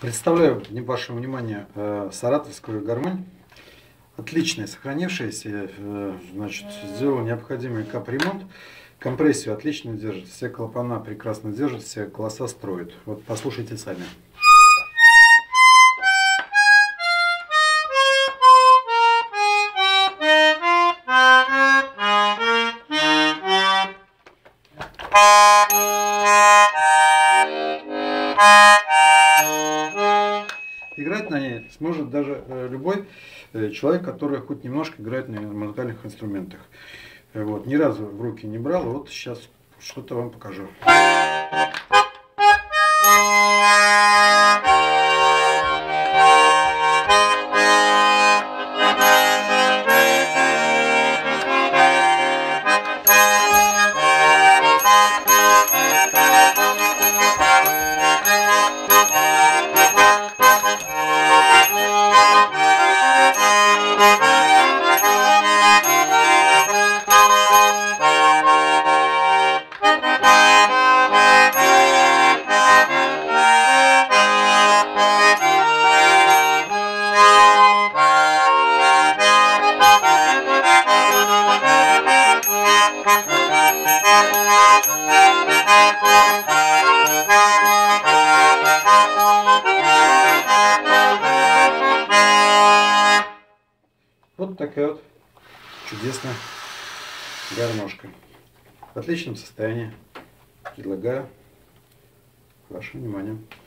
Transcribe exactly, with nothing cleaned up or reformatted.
Представляю вашему вниманию э, саратовскую гармонь. Отличная, сохранившаяся. Э, значит, сделал необходимый капремонт. Компрессию отлично держит. Все клапана прекрасно держат, все голоса строят. Вот послушайте сами. Играть на ней сможет даже э, любой э, человек, который хоть немножко играет на музыкальных инструментах. Э, вот, ни разу в руки не брал, вот сейчас что-то вам покажу. Вот такая вот чудесная гармошка. В отличном состоянии. Предлагаю вашему вниманию.